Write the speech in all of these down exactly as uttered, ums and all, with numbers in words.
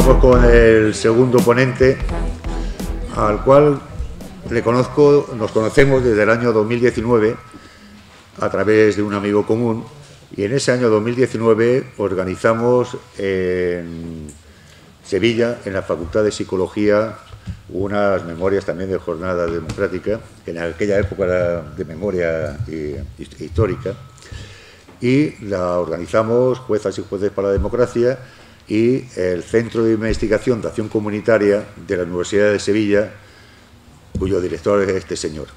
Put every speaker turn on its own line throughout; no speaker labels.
Vamos con el segundo ponente, al cual le conozco, nos conocemos desde el año dos mil diecinueve a través de un amigo común, y en ese año dos mil diecinueve organizamos en Sevilla, en la Facultad de Psicología, unas memorias también de jornada democrática, que en aquella época era de memoria histórica, y la organizamos Juezas y Jueces para la Democracia y el Centro de Investigación de Acción Comunitaria de la Universidad de Sevilla, cuyo director es este señor.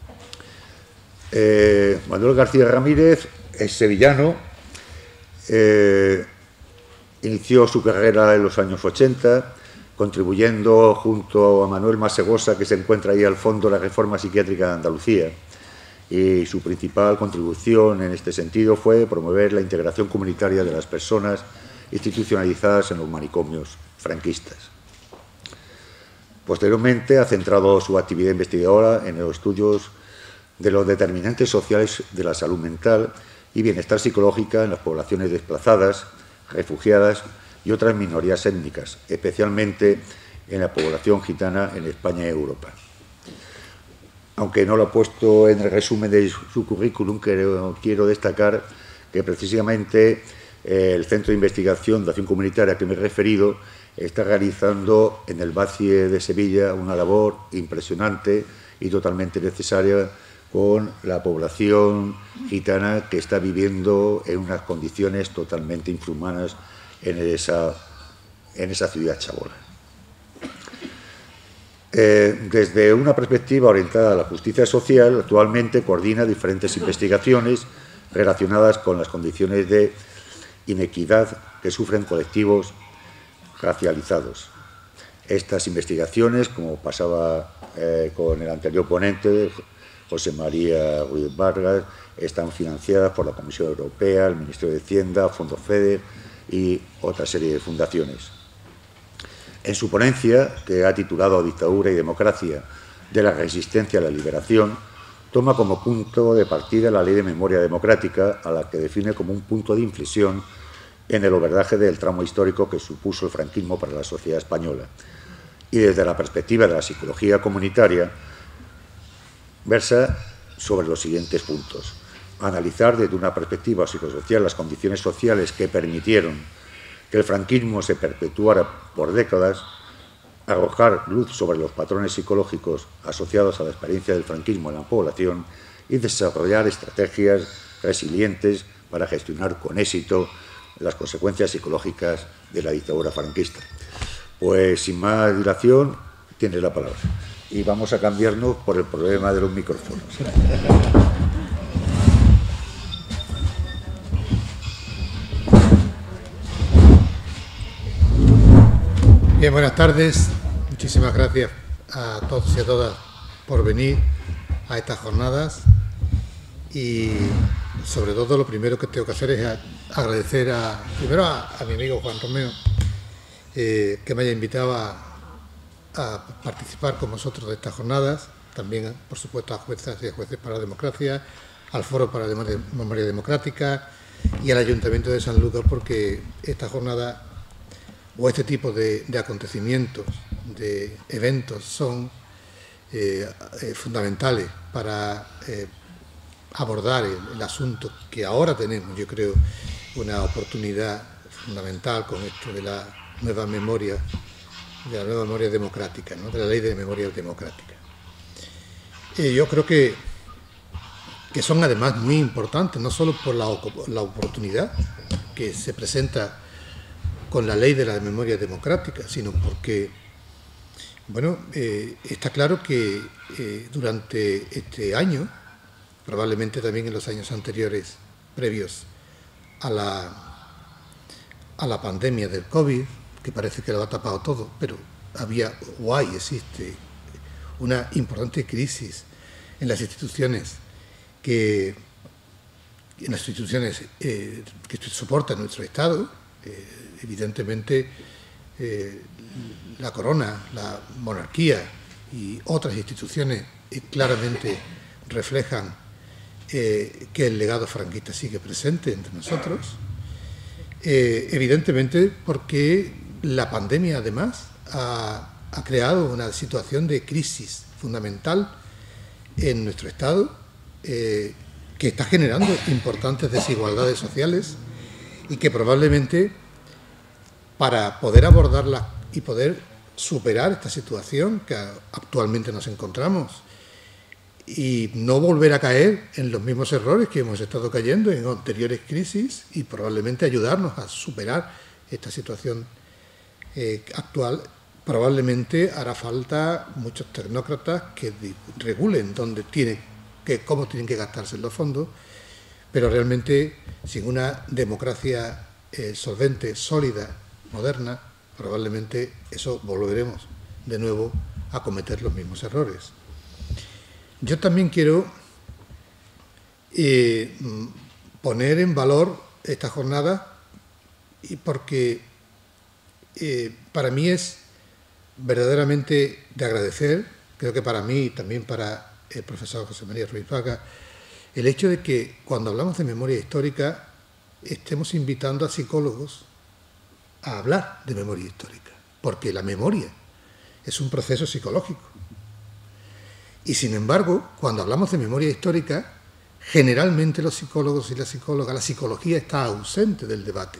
Eh, Manuel García Ramírez es sevillano, eh, inició su carrera en los años ochenta, contribuyendo junto a Manuel Masegosa, que se encuentra ahí al fondo, la reforma psiquiátrica de Andalucía, y su principal contribución en este sentido fue promover la integración comunitaria de las personas institucionalizadas en los manicomios franquistas. Posteriormente ha centrado su actividad investigadora en los estudios de los determinantes sociales de la salud mental y bienestar psicológica en las poblaciones desplazadas, refugiadas y otras minorías étnicas, especialmente en la población gitana en España y Europa. Aunque no lo ha puesto en el resumen de su currículum, quiero, quiero destacar que precisamente eh, el Centro de Investigación de Acción Comunitaria a que me he referido está realizando en el Bacie de Sevilla una labor impresionante y totalmente necesaria con la población gitana que está viviendo en unas condiciones totalmente infrahumanas en esa, en esa ciudad chabola. Eh, desde una perspectiva orientada a la justicia social, actualmente coordina diferentes investigaciones relacionadas con las condiciones de inequidad que sufren colectivos racializados. Estas investigaciones, como pasaba eh, con el anterior ponente, José María Ruiz Vargas, están financiadas por la Comisión Europea, el Ministerio de Hacienda, Fondo FEDER y otra serie de fundaciones. En su ponencia, que ha titulado Dictadura y Democracia, de la resistencia a la liberación, toma como punto de partida la Ley de Memoria Democrática, a la que define como un punto de inflexión en el abordaje del tramo histórico que supuso el franquismo para la sociedad española. Y desde la perspectiva de la psicología comunitaria, versa sobre los siguientes puntos. Analizar desde una perspectiva psicosocial las condiciones sociales que permitieron que el franquismo se perpetuara por décadas, arrojar luz sobre los patrones psicológicos asociados a la experiencia del franquismo en la población y desarrollar estrategias resilientes para gestionar con éxito las consecuencias psicológicas de la dictadura franquista. Pues sin más dilación, tienes la palabra. Y vamos a cambiarnos por el problema de los micrófonos.
Bien, buenas tardes. Muchísimas gracias a todos y a todas por venir a estas jornadas. Y sobre todo lo primero que tengo que hacer es agradecer a, primero a, a mi amigo Juan Romeo, eh, que me haya invitado a, a participar con vosotros de estas jornadas, también por supuesto a Juezas y a Jueces para la Democracia, al Foro para la Memoria Democrática y al Ayuntamiento de Sanlúcar, porque esta jornada o este tipo de, de acontecimientos, de eventos, son eh, eh, fundamentales para eh, abordar el, el asunto que ahora tenemos. Yo creo una oportunidad fundamental con esto de la nueva memoria, de la nueva memoria democrática, ¿no? De la Ley de Memoria Democrática. Eh, yo creo que, que son además muy importantes, no solo por la, la oportunidad que se presenta con la Ley de la Memoria Democrática, sino porque, bueno, eh, está claro que eh, durante este año, probablemente también en los años anteriores, previos a la, a la pandemia del COVID, que parece que lo ha tapado todo, pero había o hay, existe una importante crisis en las instituciones que, en las instituciones eh, que soportan nuestro Estado. Eh, evidentemente, eh, la corona, la monarquía y otras instituciones eh, claramente reflejan eh, que el legado franquista sigue presente entre nosotros. Eh, evidentemente porque la pandemia, además, ha, ha creado una situación de crisis fundamental en nuestro Estado, eh, que está generando importantes desigualdades sociales y que probablemente, para poder abordarla y poder superar esta situación que actualmente nos encontramos y no volver a caer en los mismos errores que hemos estado cayendo en anteriores crisis y probablemente ayudarnos a superar esta situación eh, actual, probablemente hará falta muchos tecnócratas que regulen dónde tiene que, cómo tienen que gastarse los fondos, pero realmente sin una democracia eh, solvente, sólida, moderna, probablemente eso volveremos de nuevo a cometer los mismos errores. Yo también quiero eh, poner en valor esta jornada y porque eh, para mí es verdaderamente de agradecer, creo que para mí y también para el profesor José María Ruiz Vaca, el hecho de que cuando hablamos de memoria histórica estemos invitando a psicólogos a hablar de memoria histórica, porque la memoria es un proceso psicológico. Y sin embargo, cuando hablamos de memoria histórica, generalmente los psicólogos y las psicólogas, la psicología está ausente del debate.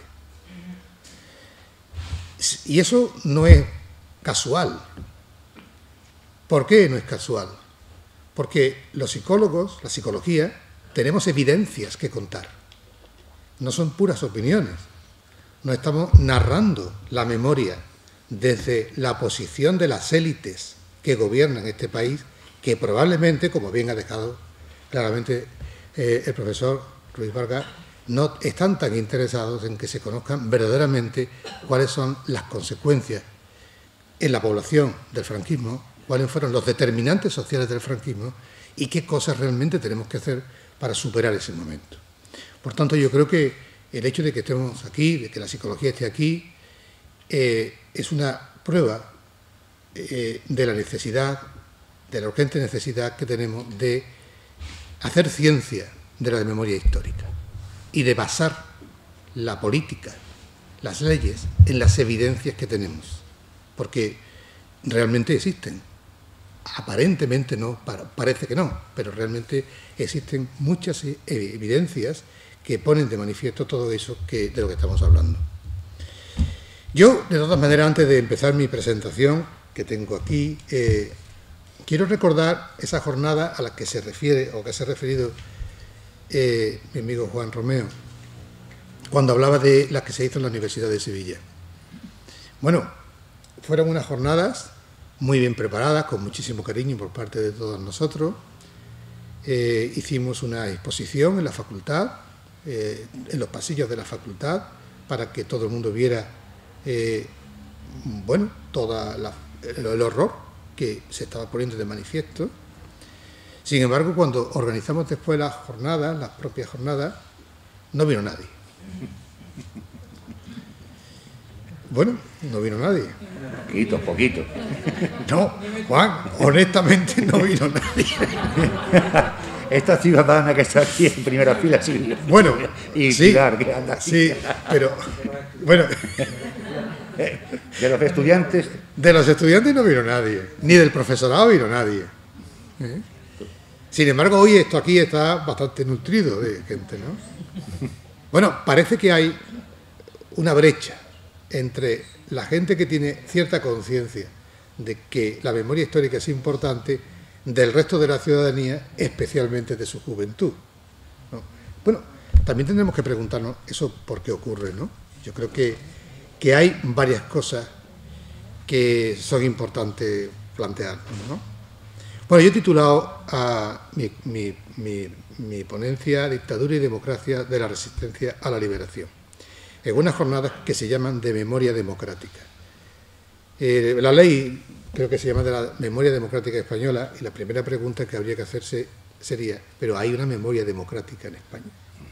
Y eso no es casual. ¿Por qué no es casual? Porque los psicólogos, la psicología, tenemos evidencias que contar. No son puras opiniones. No estamos narrando la memoria desde la posición de las élites que gobiernan este país, que probablemente, como bien ha dejado claramente eh, el profesor Ruiz Vargas, no están tan interesados en que se conozcan verdaderamente cuáles son las consecuencias en la población del franquismo, cuáles fueron los determinantes sociales del franquismo y qué cosas realmente tenemos que hacer para superar ese momento. Por tanto, yo creo que el hecho de que estemos aquí, de que la psicología esté aquí, eh, es una prueba eh, de la necesidad, de la urgente necesidad que tenemos de hacer ciencia de la memoria histórica y de basar la política, las leyes, en las evidencias que tenemos, porque realmente existen. Aparentemente no, parece que no, pero realmente existen muchas evidencias que ponen de manifiesto todo eso que, de lo que estamos hablando. Yo, de todas maneras, antes de empezar mi presentación, que tengo aquí, eh, quiero recordar esa jornada a la que se refiere, o que se ha referido eh, mi amigo Juan Romeo, cuando hablaba de las que se hizo en la Universidad de Sevilla. Bueno, fueron unas jornadas muy bien preparadas, con muchísimo cariño por parte de todos nosotros. Eh, hicimos una exposición en la facultad, eh, en los pasillos de la facultad, para que todo el mundo viera eh, bueno, todo el, el horror que se estaba poniendo de manifiesto. Sin embargo, cuando organizamos después las jornadas, las propias jornadas, no vino nadie. Bueno, no vino nadie.
Poquito, poquito.
No, Juan, honestamente no vino nadie.
Esta ciudadana que está aquí en primera fila, sí.
Bueno,
y
sí,
Pilar, que anda aquí.
Sí, pero, bueno.
De los estudiantes.
De los estudiantes no vino nadie, ni del profesorado vino nadie. ¿Eh? Sin embargo, hoy esto aquí está bastante nutrido de gente, ¿no? Bueno, parece que hay una brecha entre la gente que tiene cierta conciencia de que la memoria histórica es importante del resto de la ciudadanía, especialmente de su juventud, ¿no? Bueno, también tendremos que preguntarnos eso por qué ocurre, ¿no? Yo creo que, que hay varias cosas que son importantes plantear, ¿no? Bueno, yo he titulado a mi, mi, mi, mi ponencia Dictadura y democracia de la resistencia a la liberación, en unas jornadas que se llaman de memoria democrática. Eh, la ley creo que se llama de la memoria democrática española, y la primera pregunta que habría que hacerse sería, ¿pero hay una memoria democrática en España?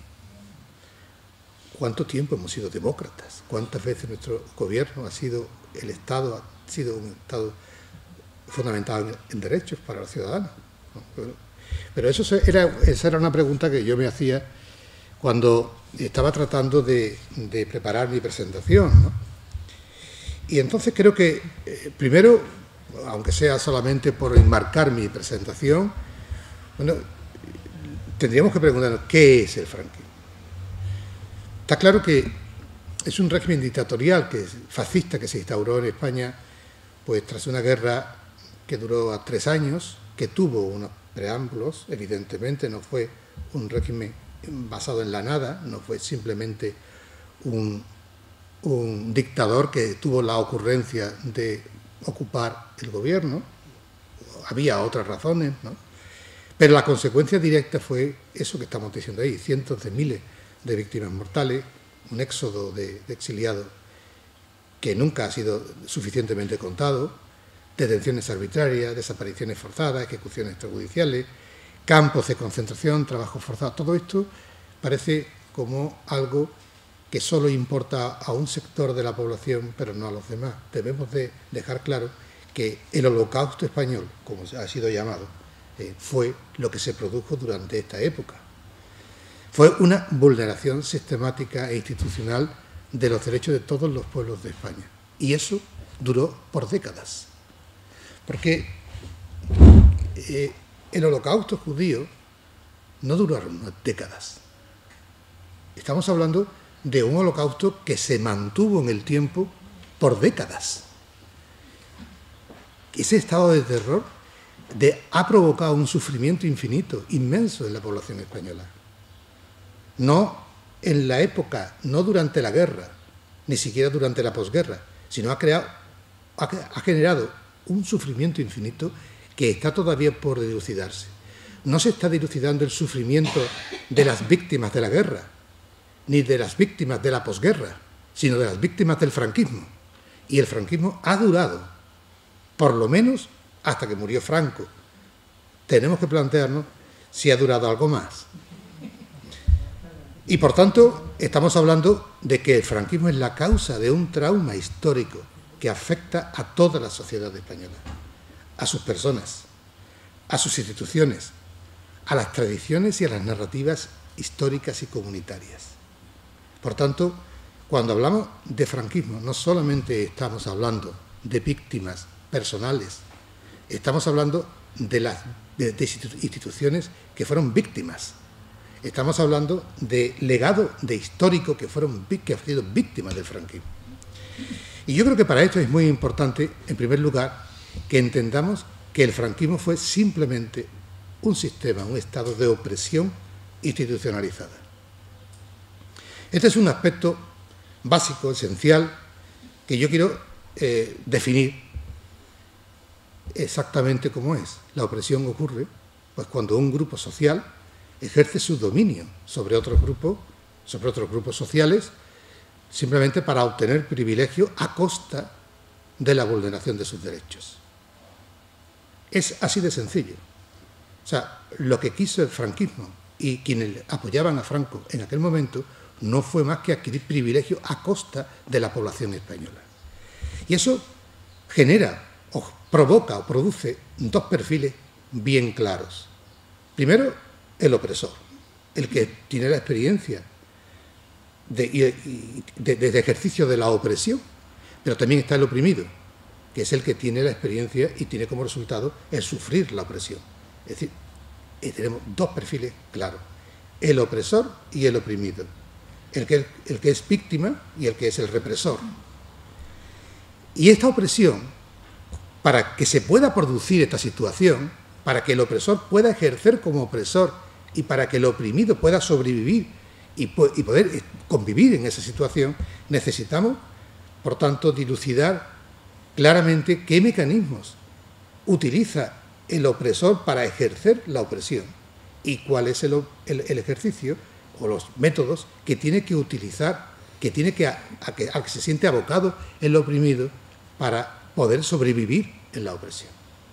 ¿Cuánto tiempo hemos sido demócratas? ¿Cuántas veces nuestro gobierno ha sido, el Estado ha sido un Estado fundamentado en, en derechos para los ciudadanos? ¿No? Bueno, pero eso era, esa era una pregunta que yo me hacía cuando estaba tratando de, de preparar mi presentación, ¿no? y entonces creo que, eh, primero, aunque sea solamente por enmarcar mi presentación, bueno, tendríamos que preguntarnos qué es el franquismo. Está claro que es un régimen dictatorial, que es fascista, que se instauró en España pues tras una guerra que duró a tres años, que tuvo unos preámbulos, evidentemente no fue un régimen basado en la nada, no fue simplemente un, un dictador que tuvo la ocurrencia de ocupar el gobierno, había otras razones, ¿no? Pero la consecuencia directa fue eso que estamos diciendo ahí, cientos de miles de víctimas mortales, un éxodo de, de exiliados que nunca ha sido suficientemente contado, detenciones arbitrarias, desapariciones forzadas, ejecuciones extrajudiciales, campos de concentración, trabajo forzado. Todo esto parece como algo que solo importa a un sector de la población, pero no a los demás. Debemos de dejar claro que el Holocausto español, como ha sido llamado, eh, fue lo que se produjo durante esta época. Fue una vulneración sistemática e institucional de los derechos de todos los pueblos de España. Y eso duró por décadas. Porque eh, el Holocausto judío no duró décadas. Estamos hablando de un holocausto que se mantuvo en el tiempo por décadas. Ese estado de terror de, ha provocado un sufrimiento infinito, inmenso en la población española. No en la época, no durante la guerra, ni siquiera durante la posguerra, sino ha, creado, ha, ha generado un sufrimiento infinito que está todavía por dilucidarse. No se está dilucidando el sufrimiento de las víctimas de la guerra, ni de las víctimas de la posguerra, sino de las víctimas del franquismo. Y el franquismo ha durado, por lo menos hasta que murió Franco. Tenemos que plantearnos si ha durado algo más. Y por tanto, estamos hablando de que el franquismo es la causa de un trauma histórico que afecta a toda la sociedad española, a sus personas, a sus instituciones, a las tradiciones y a las narrativas históricas y comunitarias. Por tanto, cuando hablamos de franquismo, no solamente estamos hablando de víctimas personales, estamos hablando de las de, de instituciones que fueron víctimas. Estamos hablando de legado de histórico que fueron que han sido víctimas del franquismo. Y yo creo que para esto es muy importante, en primer lugar, que entendamos que el franquismo fue simplemente un sistema, un estado de opresión institucionalizada. Este es un aspecto básico, esencial, que yo quiero eh, definir exactamente cómo es. La opresión ocurre pues, cuando un grupo social ejerce su dominio sobre otros grupos, sobre otros grupos sociales, simplemente para obtener privilegios a costa de la vulneración de sus derechos. Es así de sencillo. O sea, lo que quiso el franquismo y quienes apoyaban a Franco en aquel momento no fue más que adquirir privilegios a costa de la población española. Y eso genera, o provoca o produce dos perfiles bien claros. Primero, el opresor, el que tiene la experiencia de, de, de, de ejercicio de la opresión, pero también está el oprimido, que es el que tiene la experiencia y tiene como resultado el sufrir la opresión. Es decir, tenemos dos perfiles claros, el opresor y el oprimido, el que, el que es víctima y el que es el represor. Y esta opresión, para que se pueda producir esta situación, para que el opresor pueda ejercer como opresor y para que el oprimido pueda sobrevivir y, y poder convivir en esa situación, necesitamos, por tanto, dilucidar claramente qué mecanismos utiliza el opresor para ejercer la opresión y cuál es el, el, el ejercicio o los métodos que tiene que utilizar, que tiene que, a, a que, al que se siente abocado el oprimido para poder sobrevivir en la opresión.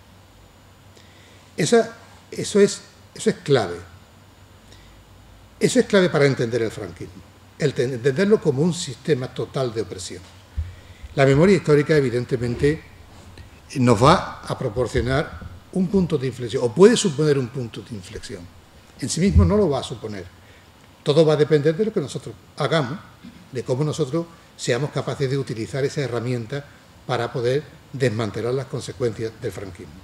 Esa, eso, es, eso es clave. Eso es clave para entender el franquismo, el entenderlo como un sistema total de opresión. La memoria histórica, evidentemente, nos va a proporcionar un punto de inflexión, o puede suponer un punto de inflexión. En sí mismo no lo va a suponer. Todo va a depender de lo que nosotros hagamos, de cómo nosotros seamos capaces de utilizar esa herramienta para poder desmantelar las consecuencias del franquismo.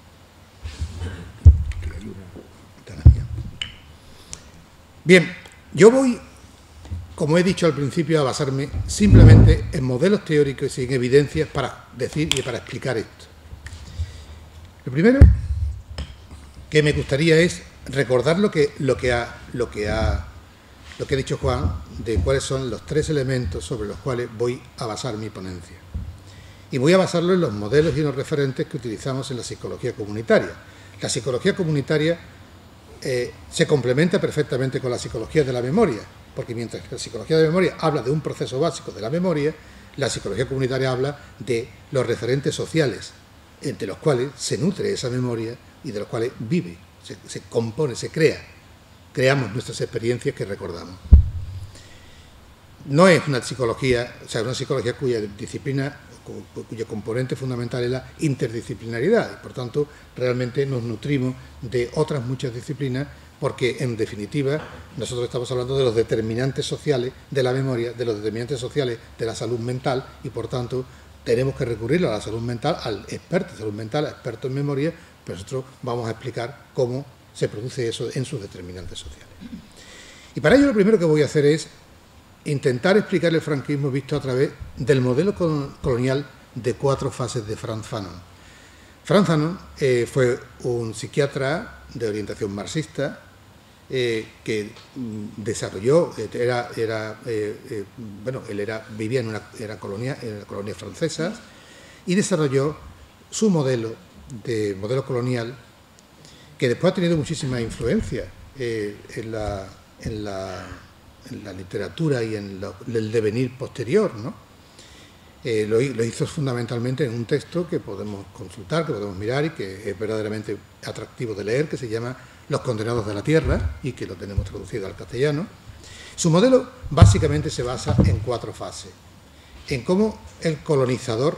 Bien, yo voy, como he dicho al principio, a basarme simplemente en modelos teóricos y en evidencias para decir y para explicar esto. Lo primero que me gustaría es recordar lo que, lo que, ha, lo que, ha, lo que ha dicho Juan, de cuáles son los tres elementos sobre los cuales voy a basar mi ponencia. Y voy a basarlo en los modelos y en los referentes que utilizamos en la psicología comunitaria. La psicología comunitaria eh, se complementa perfectamente con la psicología de la memoria, porque mientras que la psicología de la memoria habla de un proceso básico de la memoria, la psicología comunitaria habla de los referentes sociales, entre los cuales se nutre esa memoria y de los cuales vive, se, se compone, se crea. Creamos nuestras experiencias que recordamos. No es una psicología, o sea, una psicología cuya disciplina, cuyo componente fundamental es la interdisciplinaridad, y por tanto realmente nos nutrimos de otras muchas disciplinas, porque en definitiva nosotros estamos hablando de los determinantes sociales de la memoria, de los determinantes sociales de la salud mental, y por tanto tenemos que recurrir a la salud mental, al experto de salud mental, al experto en memoria, pero nosotros vamos a explicar cómo se produce eso en sus determinantes sociales. Y para ello lo primero que voy a hacer es intentar explicar el franquismo visto a través del modelo colonial de cuatro fases de Frantz Fanon. Frantz Fanon eh, fue un psiquiatra de orientación marxista eh, que mm, desarrolló, eh, era, era, eh, eh, bueno, él era, vivía en una era colonia, en la colonia francesa, y desarrolló su modelo de modelo colonial, que después ha tenido muchísima influencia eh, en la, en la en la literatura y en lo, el devenir posterior, ¿no? Eh, lo, lo hizo fundamentalmente en un texto que podemos consultar, que podemos mirar y que es verdaderamente atractivo de leer, que se llama Los condenados de la tierra, y que lo tenemos traducido al castellano. Su modelo básicamente se basa en cuatro fases: en cómo el colonizador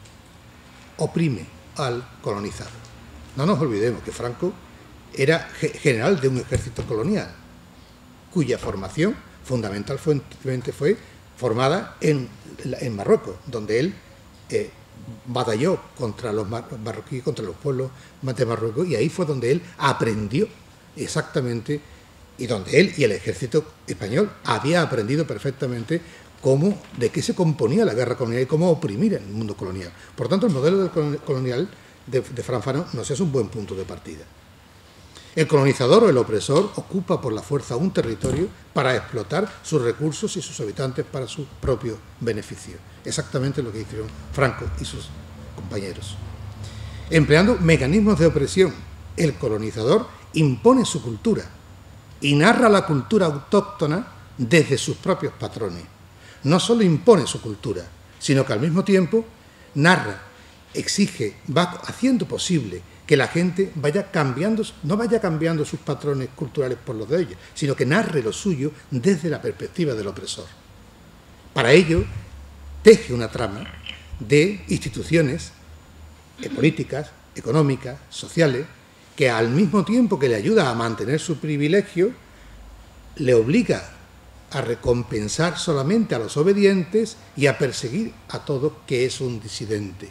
oprime al colonizado. No nos olvidemos que Franco era general de un ejército colonial, cuya formación fundamentalmente fue formada en, en Marruecos, donde él eh, batalló contra los marroquíes, contra los pueblos de Marruecos, y ahí fue donde él aprendió exactamente, y donde él y el ejército español había aprendido perfectamente cómo, de qué se componía la guerra colonial y cómo oprimir en el mundo colonial. Por tanto, el modelo del colonial de, de Frantz Fanon nos es un buen punto de partida. El colonizador o el opresor ocupa por la fuerza un territorio para explotar sus recursos y sus habitantes para su propio beneficio. Exactamente lo que hicieron Franco y sus compañeros. Empleando mecanismos de opresión, el colonizador impone su cultura y narra la cultura autóctona desde sus propios patrones. No solo impone su cultura, sino que al mismo tiempo narra, exige, va haciendo posible que la gente vaya cambiando, no vaya cambiando sus patrones culturales por los de ellos, sino que narre lo suyo desde la perspectiva del opresor. Para ello, teje una trama de instituciones eh, políticas, económicas, sociales, que al mismo tiempo que le ayuda a mantener su privilegio, le obliga a recompensar solamente a los obedientes y a perseguir a todo que es un disidente.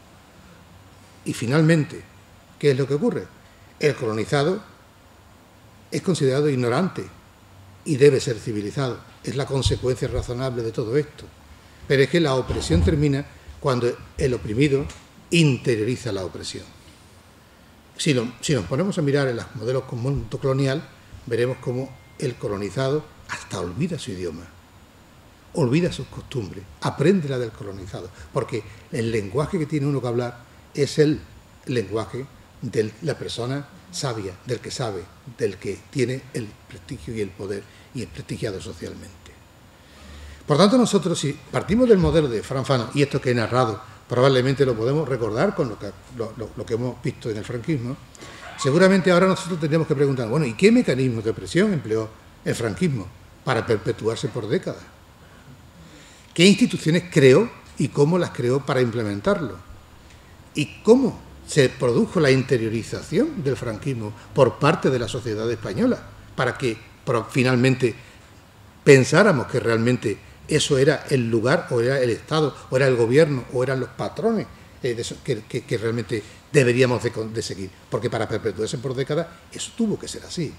Y finalmente, ¿qué es lo que ocurre? El colonizado es considerado ignorante y debe ser civilizado. Es la consecuencia razonable de todo esto. Pero es que la opresión termina cuando el oprimido interioriza la opresión. Si, lo, si nos ponemos a mirar en los modelos con mundo colonial, veremos cómo el colonizado hasta olvida su idioma, olvida sus costumbres, aprende la del colonizado, porque el lenguaje que tiene uno que hablar es el lenguaje de la persona sabia, del que sabe, del que tiene el prestigio y el poder y es prestigiado socialmente. Por tanto, nosotros, si partimos del modelo de Frantz Fanon, y esto que he narrado probablemente lo podemos recordar con lo que, lo, lo, lo que hemos visto en el franquismo, seguramente ahora nosotros tendríamos que preguntar, bueno, ¿y qué mecanismos de opresión empleó el franquismo para perpetuarse por décadas? ¿Qué instituciones creó y cómo las creó para implementarlo? ¿Y cómo se produjo la interiorización del franquismo por parte de la sociedad española para que finalmente pensáramos que realmente eso era el lugar, o era el Estado, o era el gobierno, o eran los patrones eh, de eso, que, que, que realmente deberíamos de, de seguir, porque para perpetuarse por décadas eso tuvo que ser así.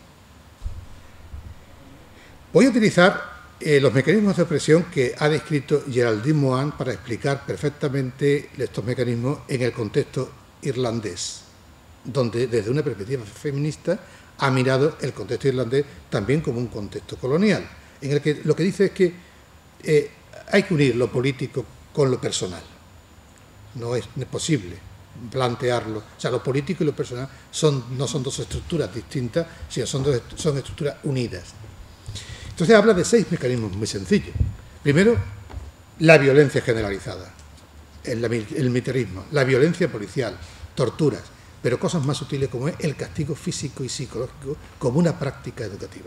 Voy a utilizar eh, los mecanismos de opresión que ha descrito Geraldine Mohan para explicar perfectamente estos mecanismos en el contexto irlandés, donde desde una perspectiva feminista ha mirado el contexto irlandés también como un contexto colonial, en el que lo que dice es que eh, hay que unir lo político con lo personal. No es posible plantearlo. O sea, lo político y lo personal son, no son dos estructuras distintas, sino son, dos, son estructuras unidas. Entonces habla de seis mecanismos muy sencillos. Primero, la violencia generalizada, el, el militarismo, la violencia policial, torturas, pero cosas más sutiles como es el castigo físico y psicológico como una práctica educativa.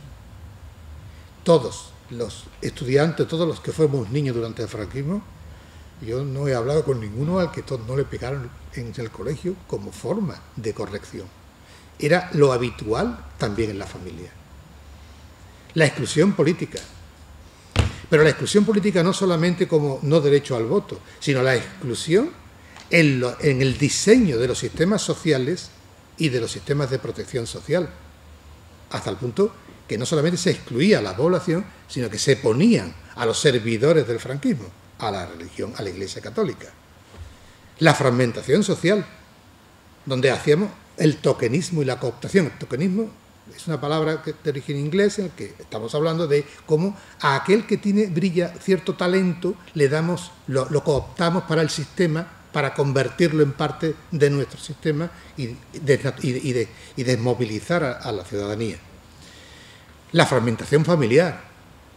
Todos los estudiantes, todos los que fuimos niños durante el franquismo, yo no he hablado con ninguno al que no le pegaron en el colegio como forma de corrección. Era lo habitual también en la familia. La exclusión política. Pero la exclusión política no solamente como no derecho al voto, sino la exclusión en, lo, en el diseño de los sistemas sociales y de los sistemas de protección social. Hasta el punto que no solamente se excluía a la población, sino que se ponían a los servidores del franquismo, a la religión, a la Iglesia Católica. La fragmentación social, donde hacíamos el tokenismo y la cooptación. El tokenismo es una palabra de origen inglés en el que estamos hablando de cómo a aquel que tiene, brilla cierto talento, le damos, lo, lo cooptamos para el sistema, para convertirlo en parte de nuestro sistema y, de, y, y, de, y desmovilizar a, a la ciudadanía. La fragmentación familiar.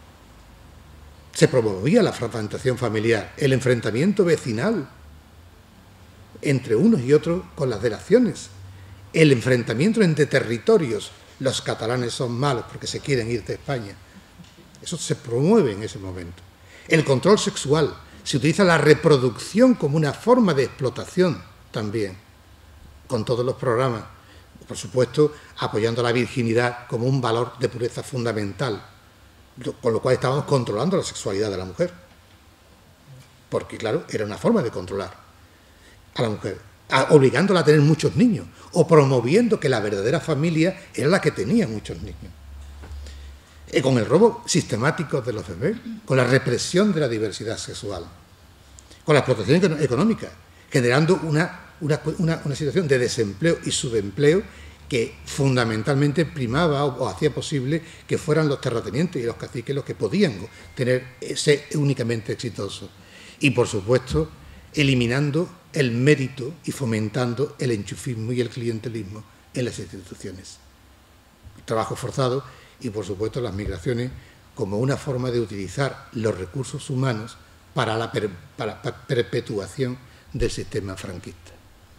Se promovía la fragmentación familiar, el enfrentamiento vecinal entre unos y otros con las delaciones, el enfrentamiento entre territorios. Los catalanes son malos porque se quieren ir de España. Eso se promueve en ese momento. El control sexual. Se utiliza la reproducción como una forma de explotación también, con todos los programas. Por supuesto, apoyando la virginidad como un valor de pureza fundamental, con lo cual estábamos controlando la sexualidad de la mujer. Porque, claro, era una forma de controlar a la mujer, obligándola a tener muchos niños, o promoviendo que la verdadera familia era la que tenía muchos niños. Y con el robo sistemático de los bebés, con la represión de la diversidad sexual, con la explotación económica, generando una, una, una, una situación de desempleo y subempleo que fundamentalmente primaba o, o hacía posible que fueran los terratenientes y los caciques los que podían tener ser únicamente exitosos. Y, por supuesto, eliminando el mérito y fomentando el enchufismo y el clientelismo en las instituciones. Trabajo forzado y, por supuesto, las migraciones como una forma de utilizar los recursos humanos para la per, para, para perpetuación del sistema franquista.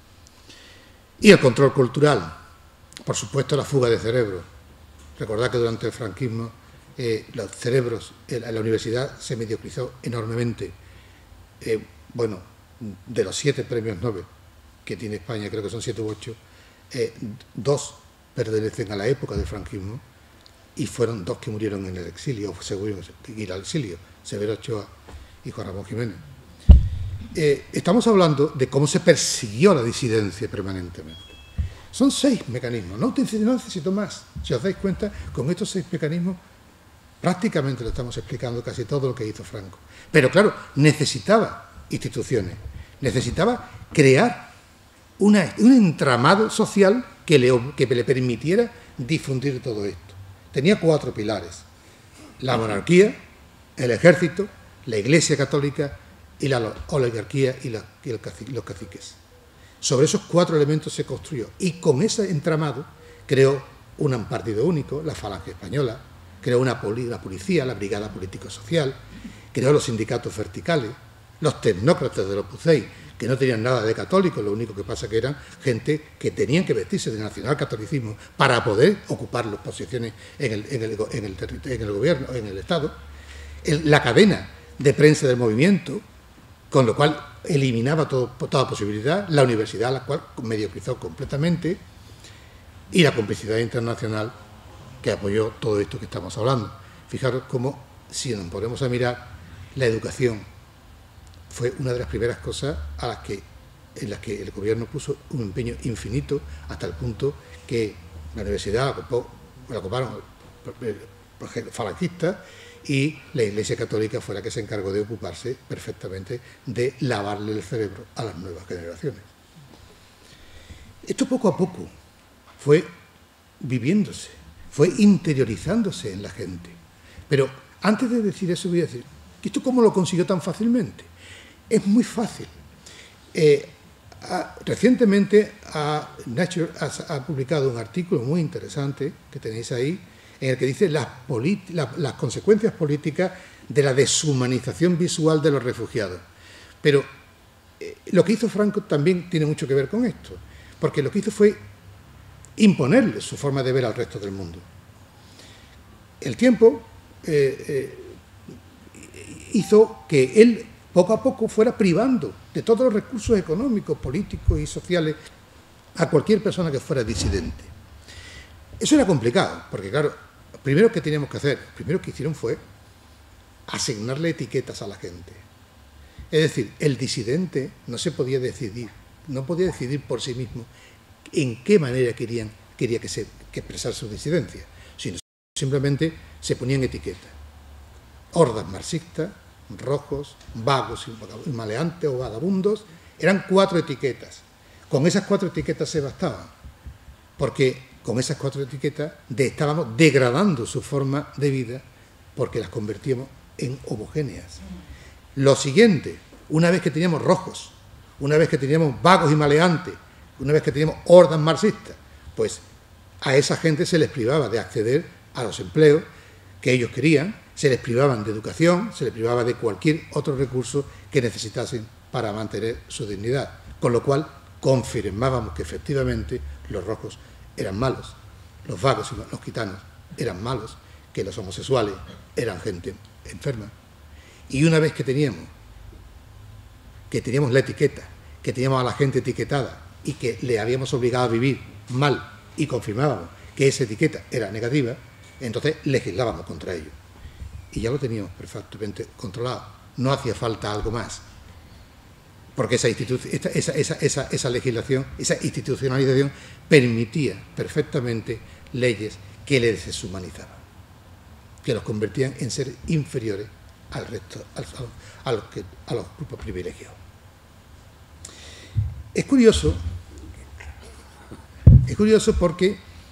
Y el control cultural. Por supuesto, la fuga de cerebros. Recordad que durante el franquismo eh, los cerebros, eh, la universidad se mediocrizó enormemente. Eh, bueno, de los siete premios Nobel que tiene España, creo que son siete u ocho, eh, dos pertenecen a la época del franquismo y fueron dos que murieron en el exilio, o seguro ir al exilio, Severo Ochoa y Juan Ramón Jiménez. Eh, estamos hablando de cómo se persiguió la disidencia permanentemente. Son seis mecanismos, no necesito más. Si os dais cuenta, con estos seis mecanismos prácticamente lo estamos explicando casi todo lo que hizo Franco. Pero claro, necesitaba instituciones, necesitaba crear una, un entramado social que le, que le permitiera difundir todo esto. Tenía cuatro pilares: la monarquía, el ejército, la Iglesia Católica y la oligarquía y, la, y el cacique, los caciques. Sobre esos cuatro elementos se construyó y con ese entramado creó un partido único, la Falange Española, creó una, poli, la policía, la Brigada Político-Social, creó los sindicatos verticales, los tecnócratas del Opus Dei, que no tenían nada de católicos, lo único que pasa que eran gente que tenían que vestirse de nacionalcatolicismo para poder ocupar las posiciones en el, en el, en el, en el gobierno, en el Estado, el, la cadena de prensa del movimiento, con lo cual eliminaba todo, toda posibilidad, la universidad, la cual mediocrizó completamente, y la complicidad internacional que apoyó todo esto que estamos hablando. Fijaros cómo, si nos ponemos a mirar, la educación fue una de las primeras cosas a las que en las que el gobierno puso un empeño infinito hasta el punto que la universidad la, ocupó, la ocuparon falangistas y la Iglesia Católica fue la que se encargó de ocuparse perfectamente de lavarle el cerebro a las nuevas generaciones. Esto poco a poco fue viviéndose, fue interiorizándose en la gente. Pero antes de decir eso voy a decir, ¿esto cómo lo consiguió tan fácilmente? Es muy fácil. Eh, ha, recientemente ha, Nature ha, ha publicado un artículo muy interesante que tenéis ahí, en el que dice las, la, las consecuencias políticas de la deshumanización visual de los refugiados. Pero eh, lo que hizo Franco también tiene mucho que ver con esto, porque lo que hizo fue imponerle su forma de ver al resto del mundo. El tiempo eh, eh, hizo que él poco a poco fuera privando de todos los recursos económicos, políticos y sociales a cualquier persona que fuera disidente. Eso era complicado, porque claro, lo primero que teníamos que hacer, lo primero que hicieron fue asignarle etiquetas a la gente. Es decir, el disidente no se podía decidir, no podía decidir por sí mismo en qué manera querían, quería que, se, que expresar su disidencia, sino simplemente se ponían etiquetas. Hordas marxistas, rojos, vagos y maleantes o vagabundos, eran cuatro etiquetas. Con esas cuatro etiquetas se bastaban, porque con esas cuatro etiquetas de, estábamos degradando su forma de vida porque las convertíamos en homogéneas. Lo siguiente, una vez que teníamos rojos, una vez que teníamos vagos y maleantes, una vez que teníamos hordas marxistas, pues a esa gente se les privaba de acceder a los empleos que ellos querían, se les privaban de educación, se les privaba de cualquier otro recurso que necesitasen para mantener su dignidad, con lo cual confirmábamos que efectivamente los rojos eran malos, los vagos y los gitanos eran malos, que los homosexuales eran gente enferma. Y una vez que teníamos, que teníamos la etiqueta, que teníamos a la gente etiquetada y que le habíamos obligado a vivir mal y confirmábamos que esa etiqueta era negativa, entonces legislábamos contra ello. Y ya lo teníamos perfectamente controlado. No hacía falta algo más. Porque esa, esta, esa, esa, esa, esa legislación, esa institucionalización permitía perfectamente leyes que les deshumanizaban, que los convertían en seres inferiores al resto, a, a, los que, a los grupos privilegiados. Es curioso, es curioso porque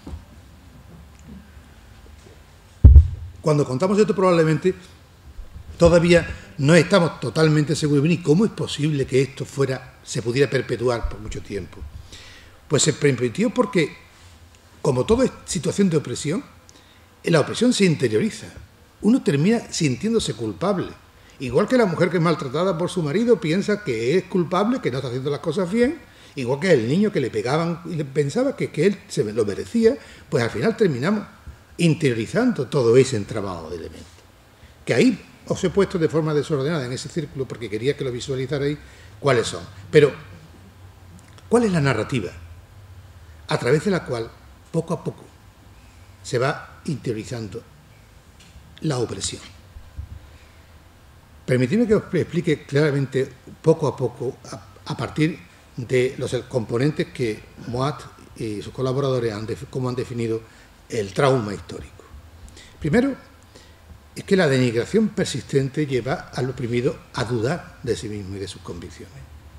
cuando contamos esto probablemente todavía no estamos totalmente seguros ni cómo es posible que esto fuera, se pudiera perpetuar por mucho tiempo. Pues se permitió porque, como toda situación de opresión, la opresión se interioriza. Uno termina sintiéndose culpable. Igual que la mujer que es maltratada por su marido piensa que es culpable, que no está haciendo las cosas bien, igual que el niño que le pegaban y pensaba que, que él se lo merecía, pues al final terminamos interiorizando todo ese entramado de elementos. Que ahí os he puesto de forma desordenada en ese círculo porque quería que lo visualizarais cuáles son. Pero, ¿cuál es la narrativa a través de la cual, poco a poco, se va interiorizando la opresión? Permitidme que os explique claramente, poco a poco, a, a partir de los componentes que Moat y sus colaboradores han, cómo han definido el trauma histórico. Primero, es que la denigración persistente lleva al oprimido a dudar de sí mismo y de sus convicciones.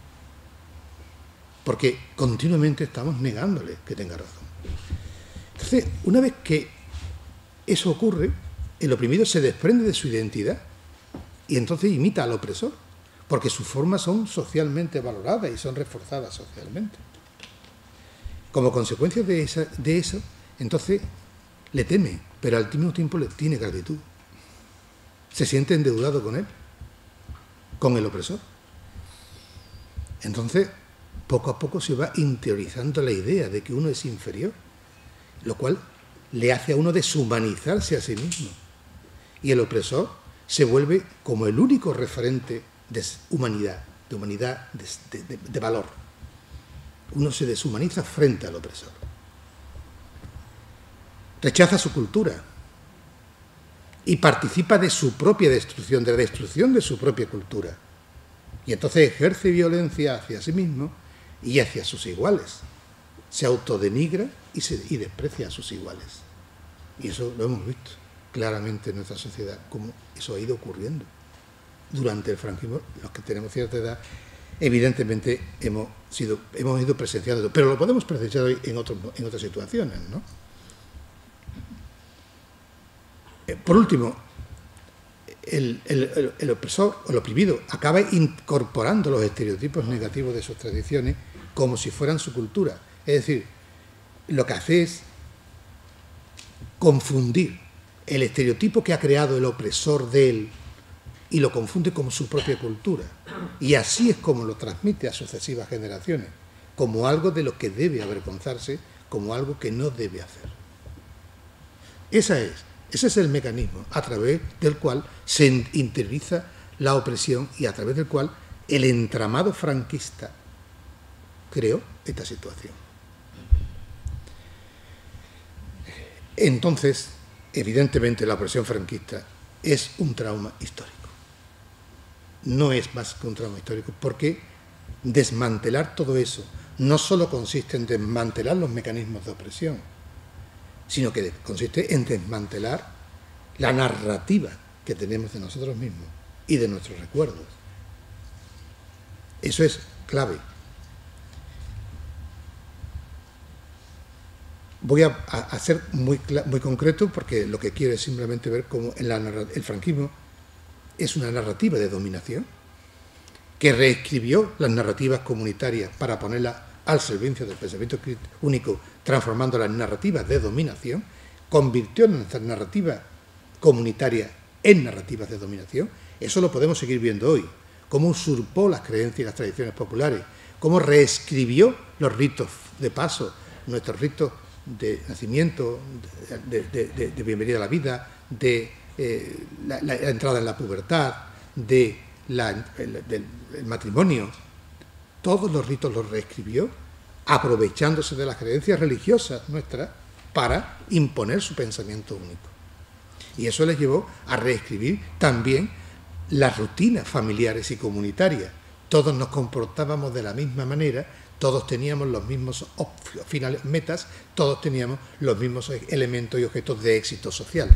Porque continuamente estamos negándole que tenga razón. Entonces, una vez que eso ocurre, el oprimido se desprende de su identidad y entonces imita al opresor, porque sus formas son socialmente valoradas y son reforzadas socialmente. Como consecuencia de, esa, de eso, entonces le teme, pero al mismo tiempo le tiene gratitud. Se siente endeudado con él, con el opresor. Entonces, poco a poco se va interiorizando la idea de que uno es inferior, lo cual le hace a uno deshumanizarse a sí mismo. Y el opresor se vuelve como el único referente de humanidad, de humanidad, de, de, de valor. Uno se deshumaniza frente al opresor. Rechaza su cultura y participa de su propia destrucción, de la destrucción de su propia cultura. Y entonces ejerce violencia hacia sí mismo y hacia sus iguales. Se autodenigra y, se, y desprecia a sus iguales. Y eso lo hemos visto claramente en nuestra sociedad, cómo eso ha ido ocurriendo. Durante el franquismo, los que tenemos cierta edad, evidentemente hemos, sido, hemos ido presenciando, pero lo podemos presenciar hoy en, otros, en otras situaciones, ¿no? Por último, el, el, el opresor o el oprimido acaba incorporando los estereotipos negativos de sus tradiciones como si fueran su cultura. Es decir, lo que hace es confundir el estereotipo que ha creado el opresor de él y lo confunde como su propia cultura. Y así es como lo transmite a sucesivas generaciones, como algo de lo que debe avergonzarse, como algo que no debe hacer. Esa es, ese es el mecanismo a través del cual se interioriza la opresión y a través del cual el entramado franquista creó esta situación. Entonces, evidentemente, la opresión franquista es un trauma histórico. No es más que un trauma histórico, porque desmantelar todo eso no solo consiste en desmantelar los mecanismos de opresión, sino que consiste en desmantelar la narrativa que tenemos de nosotros mismos y de nuestros recuerdos. Eso es clave. Voy a, a, a ser muy, muy concreto, porque lo que quiero es simplemente ver cómo en la, el franquismo es una narrativa de dominación que reescribió las narrativas comunitarias para ponerlas al servicio del pensamiento único, transformándolas en narrativas de dominación, convirtió nuestra narrativa comunitaria en narrativas de dominación. Eso lo podemos seguir viendo hoy, cómo usurpó las creencias y las tradiciones populares, cómo reescribió los ritos de paso, nuestros ritos de nacimiento, de, de, de, de bienvenida a la vida, de eh, la, la entrada en la pubertad, de la, el, del el matrimonio. Todos los ritos los reescribió, aprovechándose de las creencias religiosas nuestras para imponer su pensamiento único. Y eso les llevó a reescribir también las rutinas familiares y comunitarias. Todos nos comportábamos de la misma manera, todos teníamos los mismos finales, metas, todos teníamos los mismos elementos y objetos de éxito social.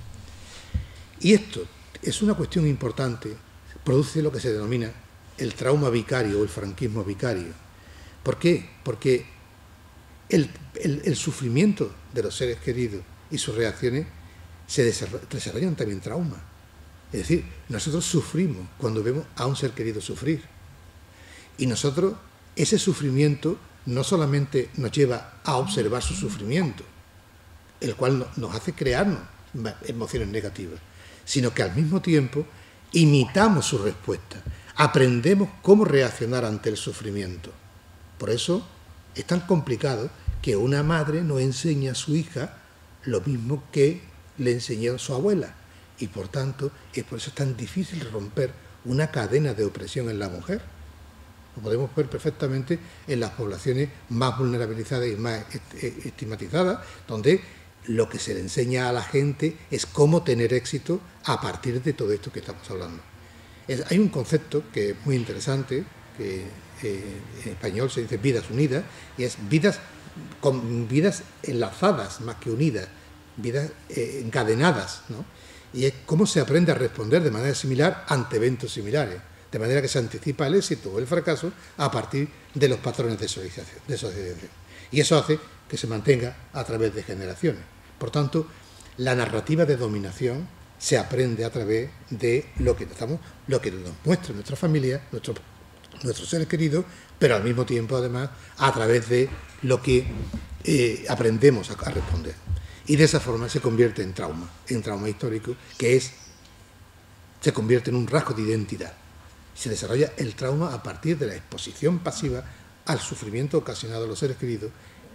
Y esto es una cuestión importante, produce lo que se denomina el trauma vicario o el franquismo vicario. ¿Por qué? Porque el, el, el sufrimiento de los seres queridos y sus reacciones se desarrollan también trauma. Es decir, nosotros sufrimos cuando vemos a un ser querido sufrir. Y nosotros, ese sufrimiento no solamente nos lleva a observar su sufrimiento, el cual nos hace crearnos emociones negativas, sino que al mismo tiempo imitamos su respuesta, aprendemos cómo reaccionar ante el sufrimiento. Por eso es tan complicado que una madre no enseñe a su hija lo mismo que le enseñó a su abuela, y por tanto es por eso tan difícil romper una cadena de opresión en la mujer. Lo podemos ver perfectamente en las poblaciones más vulnerabilizadas y más estigmatizadas, donde lo que se le enseña a la gente es cómo tener éxito a partir de todo esto que estamos hablando. Es, hay un concepto que es muy interesante, que eh, en español se dice vidas unidas, y es vidas, con vidas enlazadas más que unidas, vidas eh, encadenadas, ¿no? Y es cómo se aprende a responder de manera similar ante eventos similares, de manera que se anticipa el éxito o el fracaso a partir de los patrones de socialización, de socialización. Y eso hace que se mantenga a través de generaciones. Por tanto, la narrativa de dominación se aprende a través de lo que, estamos, lo que nos muestra nuestra familia, nuestro, nuestros seres queridos, pero al mismo tiempo, además, a través de lo que eh, aprendemos a, a responder. Y de esa forma se convierte en trauma, en trauma histórico, que es, se convierte en un rasgo de identidad. Se desarrolla el trauma a partir de la exposición pasiva al sufrimiento ocasionado a los seres queridos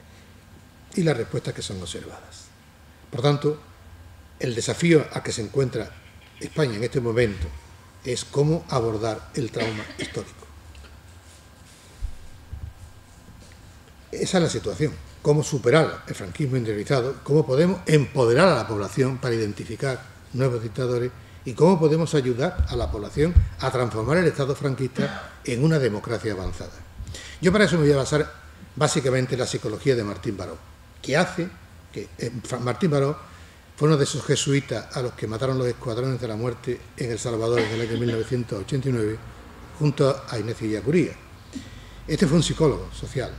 y las respuestas que son observadas. Por tanto, el desafío a que se encuentra España en este momento es cómo abordar el trauma histórico. Esa es la situación. Cómo superar el franquismo interiorizado, cómo podemos empoderar a la población para identificar nuevos dictadores y cómo podemos ayudar a la población a transformar el Estado franquista en una democracia avanzada. Yo para eso me voy a basar básicamente en la psicología de Martín Baró, que hace que eh, Martín Baró fue uno de esos jesuitas a los que mataron los escuadrones de la muerte en El Salvador en el año mil novecientos ochenta y nueve, junto a Inés Illacuría. Este fue un psicólogo social.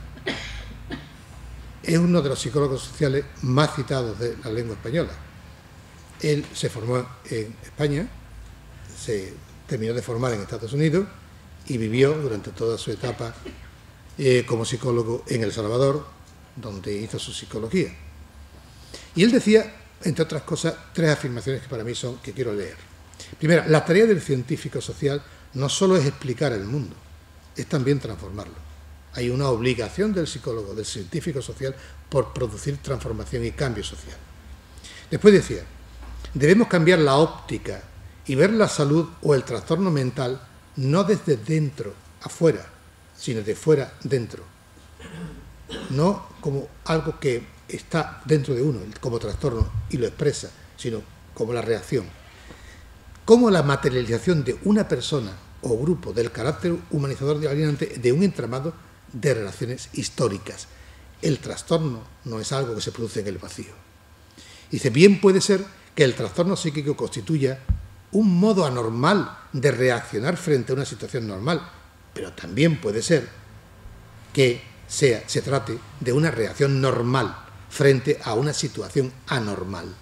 Es uno de los psicólogos sociales más citados de la lengua española. Él se formó en España, se terminó de formar en Estados Unidos y vivió durante toda su etapa eh, como psicólogo en El Salvador, donde hizo su psicología. Y él decía, entre otras cosas, tres afirmaciones que para mí son, que quiero leer. Primera, la tarea del científico social no solo es explicar el mundo, es también transformarlo. Hay una obligación del psicólogo, del científico social, por producir transformación y cambio social. Después decía, debemos cambiar la óptica y ver la salud o el trastorno mental no desde dentro afuera, sino de fuera dentro. No como algo que está dentro de uno, como trastorno, y lo expresa, sino como la reacción. Como la materialización de una persona o grupo del carácter humanizador de alienante de un entramado de relaciones históricas. El trastorno no es algo que se produce en el vacío. Dice, bien puede ser que el trastorno psíquico constituya un modo anormal de reaccionar frente a una situación normal, pero también puede ser que sea, se trate de una reacción normal frente a una situación anormal.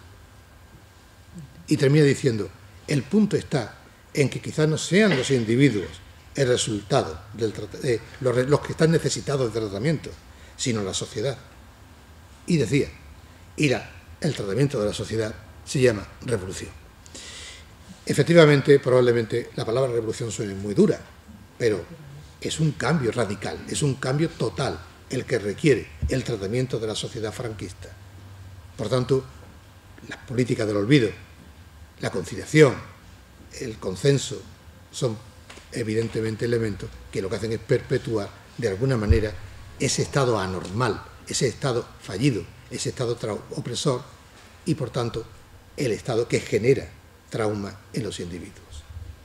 Y termina diciendo, el punto está en que quizás no sean los individuos el resultado del eh, los, los que están necesitados de tratamiento, sino la sociedad. Y decía, y la, el tratamiento de la sociedad se llama revolución. Efectivamente, probablemente la palabra revolución suene muy dura, pero es un cambio radical, es un cambio total el que requiere el tratamiento de la sociedad franquista. Por tanto, las políticas del olvido, la conciliación, el consenso, son evidentemente elementos que lo que hacen es perpetuar de alguna manera ese estado anormal, ese estado fallido, ese estado opresor y por tanto el estado que genera trauma en los individuos.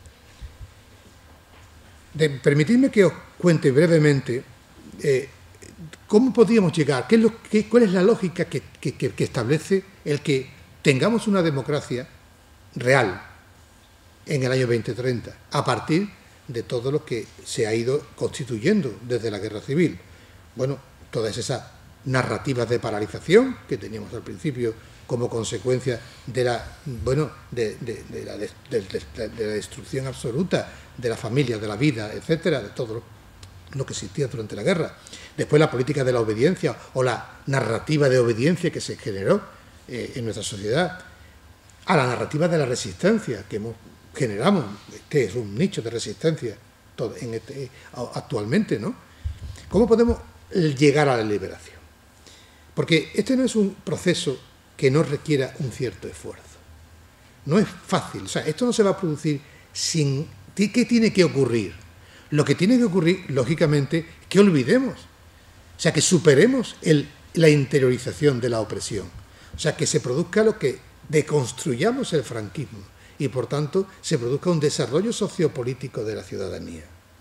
De, permitidme que os cuente brevemente eh, cómo podríamos llegar, qué es lo, qué, cuál es la lógica que, que, que establece el que tengamos una democracia real en el año veinte treinta, a partir de todo lo que se ha ido constituyendo desde la guerra civil. Bueno, todas esas narrativas de paralización que teníamos al principio como consecuencia de la, bueno, de, de, de, la, de, de, de, de la destrucción absoluta de la familia, de la vida, etcétera, de todo lo que existía durante la guerra. Después la política de la obediencia o la narrativa de obediencia que se generó eh, en nuestra sociedad, a la narrativa de la resistencia que hemos generamos, que es un nicho de resistencia todo, en este, actualmente, ¿no? ¿Cómo podemos llegar a la liberación? Porque este no es un proceso que no requiera un cierto esfuerzo. No es fácil, o sea, esto no se va a producir sin... ¿Qué tiene que ocurrir? Lo que tiene que ocurrir, lógicamente, es que olvidemos, o sea, que superemos el, la interiorización de la opresión, o sea, que se produzca lo que deconstruyamos el franquismo, y por tanto se produzca un desarrollo sociopolítico de la ciudadanía.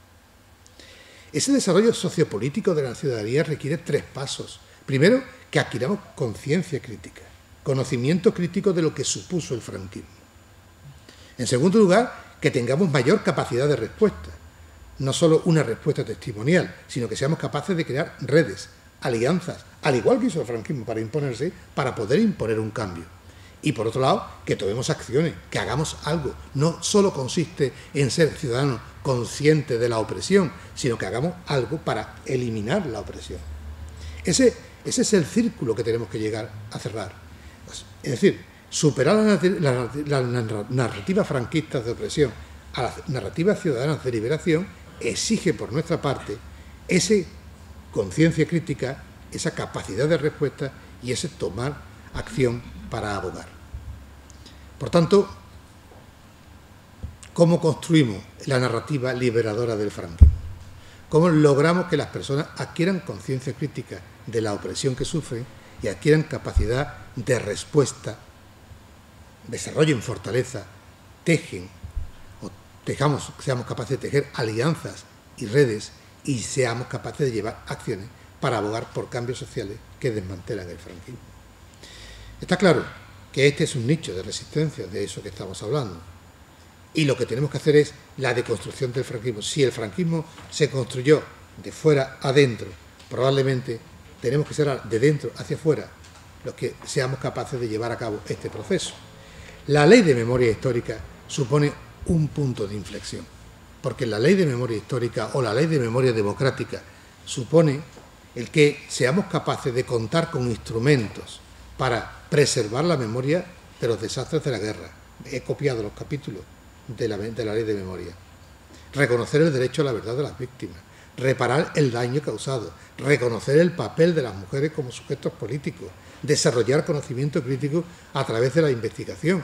Ese desarrollo sociopolítico de la ciudadanía requiere tres pasos. Primero, que adquiramos conciencia crítica, conocimiento crítico de lo que supuso el franquismo. En segundo lugar, que tengamos mayor capacidad de respuesta, no solo una respuesta testimonial, sino que seamos capaces de crear redes, alianzas, al igual que hizo el franquismo para imponerse, para poder imponer un cambio. Y por otro lado, que tomemos acciones, que hagamos algo. No solo consiste en ser ciudadanos conscientes de la opresión, sino que hagamos algo para eliminar la opresión. Ese, ese es el círculo que tenemos que llegar a cerrar. Es decir, superar las la, la, la narrativas franquistas de opresión a las narrativas ciudadanas de liberación exige por nuestra parte esa conciencia crítica, esa capacidad de respuesta y ese tomar acción para abogar. Por tanto, ¿cómo construimos la narrativa liberadora del franquismo? ¿Cómo logramos que las personas adquieran conciencia crítica de la opresión que sufren y adquieran capacidad de respuesta, desarrollen fortaleza, tejen, o tejamos, seamos capaces de tejer alianzas y redes y seamos capaces de llevar acciones para abogar por cambios sociales que desmantelan el franquismo. Está claro que este es un nicho de resistencia de eso que estamos hablando. Y lo que tenemos que hacer es la deconstrucción del franquismo. Si el franquismo se construyó de fuera adentro, probablemente tenemos que ser de dentro hacia afuera los que seamos capaces de llevar a cabo este proceso. La ley de memoria histórica supone un punto de inflexión, porque la ley de memoria histórica o la ley de memoria democrática supone el que seamos capaces de contar con instrumentos para preservar la memoria de los desastres de la guerra. He copiado los capítulos de la, de la ley de memoria. Reconocer el derecho a la verdad de las víctimas, reparar el daño causado, reconocer el papel de las mujeres como sujetos políticos, desarrollar conocimiento crítico a través de la investigación,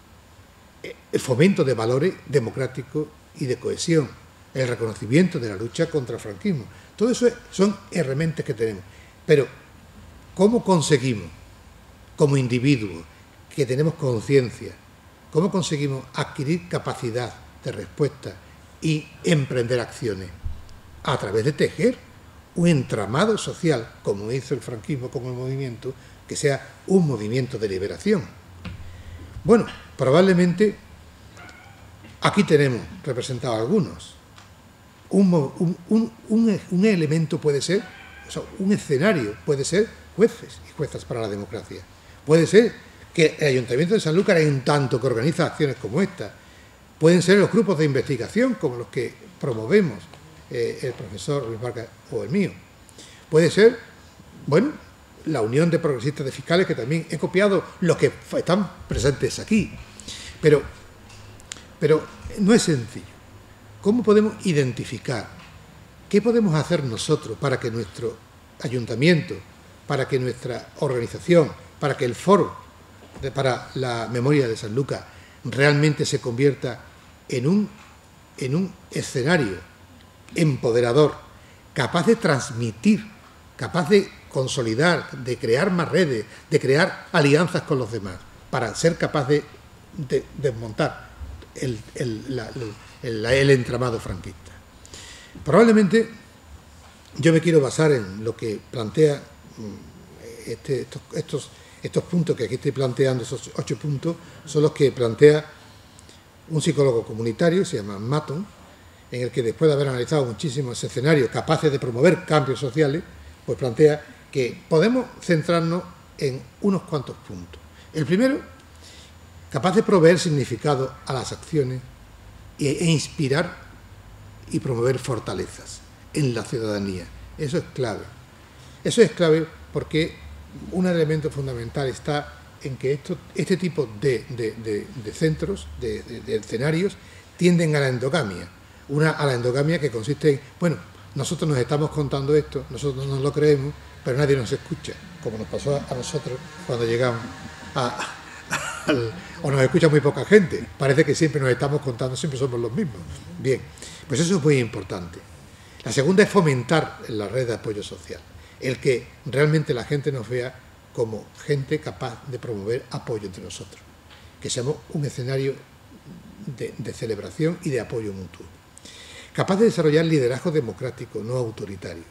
el fomento de valores democráticos y de cohesión, el reconocimiento de la lucha contra el franquismo. Todo eso son herramientas que tenemos. Pero, ¿cómo conseguimos, como individuos, que tenemos conciencia, cómo conseguimos adquirir capacidad de respuesta y emprender acciones? A través de tejer un entramado social, como hizo el franquismo con el movimiento, que sea un movimiento de liberación. Bueno, probablemente aquí tenemos representados algunos. Un, un, un, un, un elemento puede ser, o sea, un escenario puede ser jueces y juezas para la democracia. Puede ser que el Ayuntamiento de Sanlúcar, en tanto que organiza acciones como esta, pueden ser los grupos de investigación como los que promovemos eh, el profesor Luis Vargas o el mío. Puede ser, bueno, la Unión de Progresistas de Fiscales, que también he copiado los que están presentes aquí. Pero, pero no es sencillo. ¿Cómo podemos identificar? ¿Qué podemos hacer nosotros para que nuestro ayuntamiento, para que nuestra organización, para que el foro de, para la memoria de Sanlúcar realmente se convierta en un, en un escenario empoderador, capaz de transmitir, capaz de consolidar, de crear más redes, de crear alianzas con los demás, para ser capaz de, de desmontar el, el, la, el, el entramado franquista? Probablemente yo me quiero basar en lo que plantea este, estos, estos, estos puntos que aquí estoy planteando, esos ocho puntos, son los que plantea un psicólogo comunitario, se llama Maton, en el que después de haber analizado muchísimos escenarios capaces de promover cambios sociales, pues plantea que podemos centrarnos en unos cuantos puntos. El primero, capaz de proveer significado a las acciones e inspirar y promover fortalezas en la ciudadanía. Eso es clave. Eso es clave porque un elemento fundamental está en que esto, este tipo de, de, de, de centros, de, de, de escenarios, tienden a la endogamia. Una a la endogamia que consiste en, bueno, nosotros nos estamos contando esto, nosotros nos lo creemos, pero nadie nos escucha, como nos pasó a nosotros cuando llegamos a, a, al, o nos escucha muy poca gente. Parece que siempre nos estamos contando, siempre somos los mismos. Bien, pues eso es muy importante. La segunda es fomentar la red de apoyo social, el que realmente la gente nos vea como gente capaz de promover apoyo entre nosotros, que seamos un escenario de, de celebración y de apoyo mutuo. Capaz de desarrollar liderazgo democrático, no autoritario,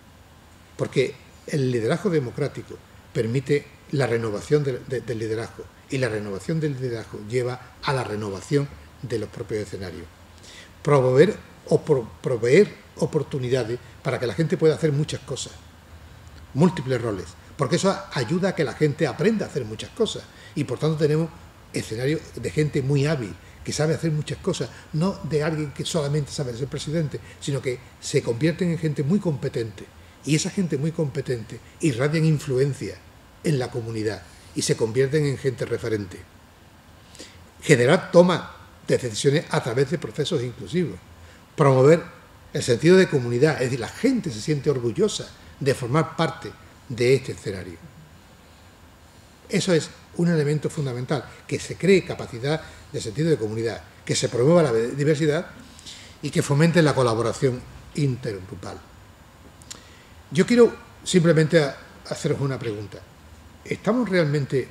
porque el liderazgo democrático permite la renovación de, de, del liderazgo, y la renovación del liderazgo lleva a la renovación de los propios escenarios. Promover o pro, proveer oportunidades para que la gente pueda hacer muchas cosas, múltiples roles, porque eso ayuda a que la gente aprenda a hacer muchas cosas, y por tanto tenemos escenarios de gente muy hábil, que sabe hacer muchas cosas, no de alguien que solamente sabe ser presidente, sino que se convierten en gente muy competente, y esa gente muy competente irradian influencia en la comunidad y se convierten en gente referente. Generar toma de decisiones a través de procesos inclusivos, promover el sentido de comunidad, es decir, la gente se siente orgullosa de formar parte de este escenario. Eso es un elemento fundamental, que se cree capacidad de sentido de comunidad, que se promueva la diversidad y que fomente la colaboración intergrupal. Yo quiero simplemente haceros una pregunta. ¿Estamos realmente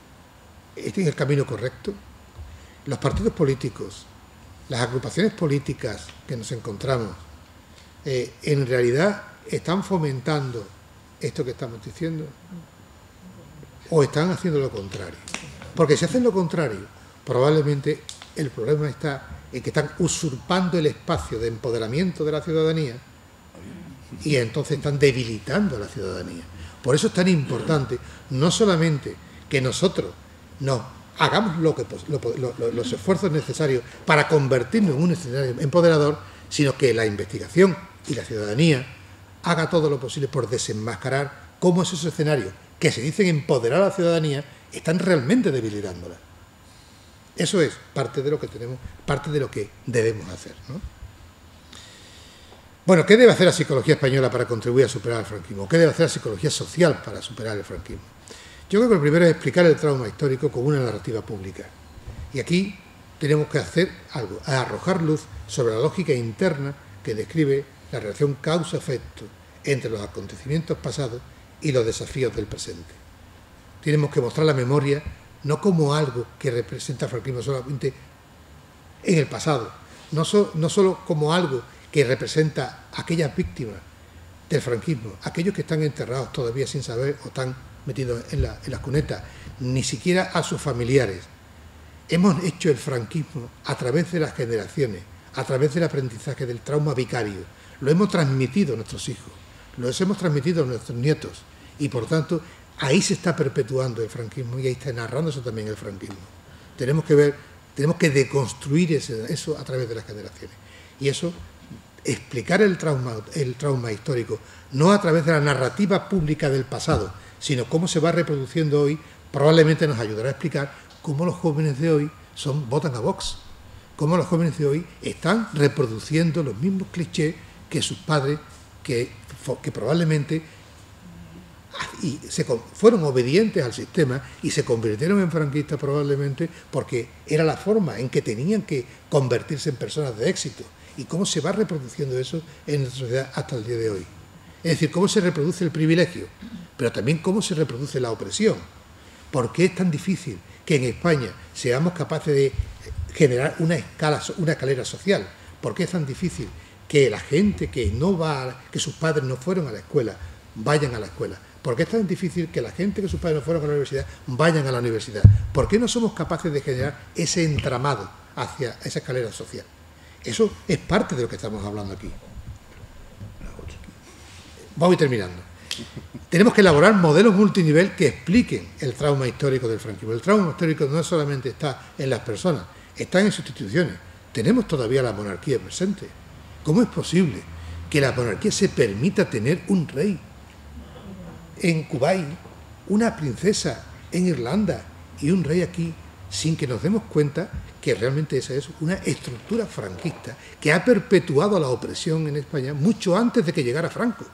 en el camino correcto? Los partidos políticos, las agrupaciones políticas que nos encontramos, eh, en realidad están fomentando esto que estamos diciendo o están haciendo lo contrario. Porque si hacen lo contrario, probablemente el problema está en que están usurpando el espacio de empoderamiento de la ciudadanía y entonces están debilitando a la ciudadanía. Por eso es tan importante no solamente que nosotros nos hagamos lo que, lo, lo, los esfuerzos necesarios para convertirnos en un escenario empoderador, sino que la investigación y la ciudadanía haga todo lo posible por desenmascarar cómo esos escenarios que se dicen empoderar a la ciudadanía están realmente debilitándola. Eso es parte de lo que tenemos, parte de lo que debemos hacer, ¿no? Bueno, ¿qué debe hacer la psicología española para contribuir a superar el franquismo? ¿Qué debe hacer la psicología social para superar el franquismo? Yo creo que lo primero es explicar el trauma histórico con una narrativa pública. Y aquí tenemos que hacer algo, arrojar luz sobre la lógica interna que describe la relación causa-efecto entre los acontecimientos pasados y los desafíos del presente. Tenemos que mostrar la memoria no como algo que representa el franquismo solamente en el pasado, no, so, no solo como algo que representa a aquellas víctimas del franquismo, aquellos que están enterrados todavía sin saber o están metidos en, la, en las cunetas, ni siquiera a sus familiares. Hemos hecho el franquismo a través de las generaciones, a través del aprendizaje del trauma vicario. Lo hemos transmitido a nuestros hijos, lo hemos transmitido a nuestros nietos y por tanto ahí se está perpetuando el franquismo y ahí está narrándose también el franquismo. Tenemos que ver, tenemos que deconstruir ese, eso a través de las generaciones y eso, explicar el trauma, el trauma histórico, no a través de la narrativa pública del pasado, sino cómo se va reproduciendo hoy, probablemente nos ayudará a explicar cómo los jóvenes de hoy son, votan a Vox, cómo los jóvenes de hoy están reproduciendo los mismos clichés que sus padres, que, que probablemente y se, fueron obedientes al sistema y se convirtieron en franquistas probablemente porque era la forma en que tenían que convertirse en personas de éxito. Y cómo se va reproduciendo eso en nuestra sociedad hasta el día de hoy. Es decir, cómo se reproduce el privilegio, pero también cómo se reproduce la opresión. ¿Por qué es tan difícil que en España seamos capaces de generar una escala, una escalera social? ¿Por qué es tan difícil que la gente que no va, a, que sus padres no fueron a la escuela, vayan a la escuela? ¿Por qué es tan difícil que la gente que sus padres no fueron a la universidad, vayan a la universidad? ¿Por qué no somos capaces de generar ese entramado hacia esa escalera social? Eso es parte de lo que estamos hablando aquí. Voy terminando. Tenemos que elaborar modelos multinivel que expliquen el trauma histórico del franquismo. El trauma histórico no solamente está en las personas, está en sus instituciones. Tenemos todavía la monarquía presente. ¿Cómo es posible que la monarquía se permita tener un rey en Kuwait, una princesa en Irlanda y un rey aquí, sin que nos demos cuenta que realmente esa es una estructura franquista que ha perpetuado la opresión en España mucho antes de que llegara Franco?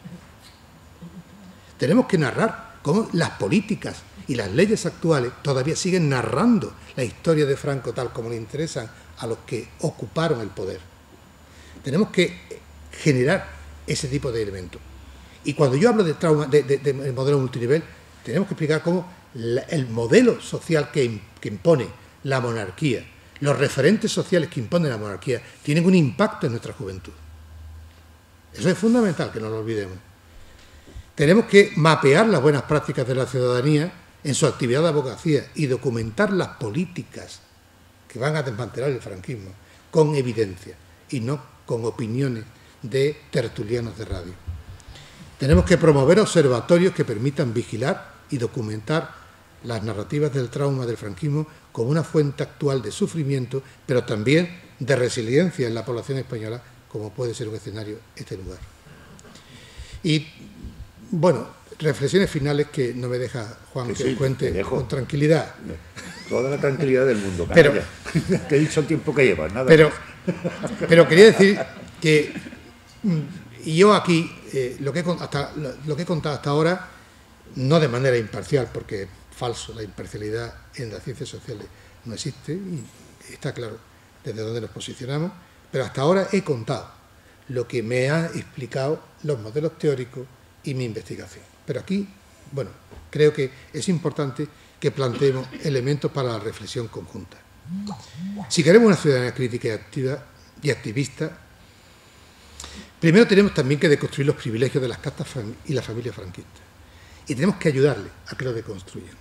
Tenemos que narrar cómo las políticas y las leyes actuales todavía siguen narrando la historia de Franco tal como le interesan a los que ocuparon el poder. Tenemos que generar ese tipo de elementos. Y cuando yo hablo de trauma, de, de, de modelo multinivel, tenemos que explicar cómo la, el modelo social que, que impone la monarquía, los referentes sociales que impone la monarquía, tienen un impacto en nuestra juventud. Eso es fundamental, que no lo olvidemos. Tenemos que mapear las buenas prácticas de la ciudadanía en su actividad de abogacía y documentar las políticas que van a desmantelar el franquismo con evidencia y no con opiniones de tertulianos de radio. Tenemos que promover observatorios que permitan vigilar y documentar las narrativas del trauma del franquismo como una fuente actual de sufrimiento, pero también de resiliencia en la población española, como puede ser un escenario este lugar. Y, bueno, reflexiones finales que no me deja Juan que, que sí, cuente con tranquilidad.
Toda la tranquilidad del mundo, pero te he dicho el tiempo que llevas, nada.
Pero, pero quería decir que y yo aquí, eh, lo, que he, hasta, lo, lo que he contado hasta ahora, no de manera imparcial, porque es falso, la imparcialidad en las ciencias sociales no existe, y está claro desde dónde nos posicionamos, pero hasta ahora he contado lo que me han explicado los modelos teóricos y mi investigación. Pero aquí, bueno, creo que es importante que planteemos elementos para la reflexión conjunta. Si queremos una ciudadanía crítica y activa y activista, Primero tenemos también que deconstruir los privilegios de las castas y la familia franquista. Y tenemos que ayudarle a que lo deconstruyan.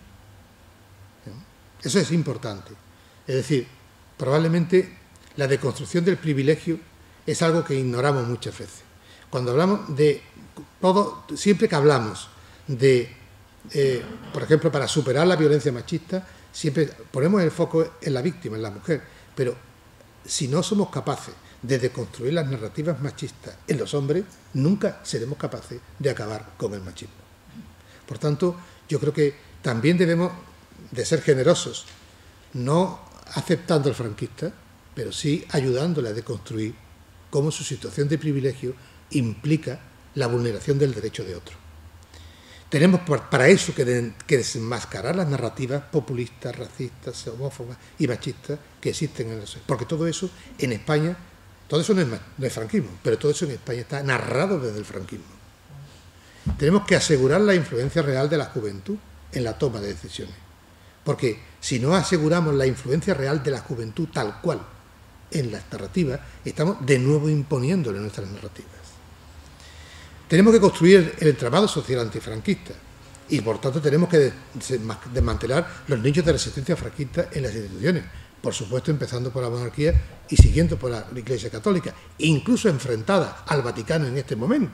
Eso es importante. Es decir, probablemente la deconstrucción del privilegio es algo que ignoramos muchas veces. Cuando hablamos de todo, siempre que hablamos de, eh, por ejemplo, para superar la violencia machista, siempre ponemos el foco en la víctima, en la mujer, pero si no somos capaces de deconstruir las narrativas machistas en los hombres, nunca seremos capaces de acabar con el machismo. Por tanto, yo creo que también debemos de ser generosos, no aceptando al franquista, pero sí ayudándole a deconstruir cómo su situación de privilegio implica la vulneración del derecho de otro. Tenemos para eso que, de, que desenmascarar las narrativas populistas, racistas, homófobas y machistas que existen en el sociedad. Porque todo eso en España, todo eso no es, no es franquismo, pero todo eso en España está narrado desde el franquismo. Tenemos que asegurar la influencia real de la juventud en la toma de decisiones. Porque si no aseguramos la influencia real de la juventud tal cual en las narrativas, estamos de nuevo imponiéndole nuestras narrativas. Tenemos que construir el entramado social antifranquista y, por tanto, tenemos que desmantelar los nichos de resistencia franquista en las instituciones, por supuesto, empezando por la monarquía y siguiendo por la Iglesia Católica, incluso enfrentada al Vaticano en este momento,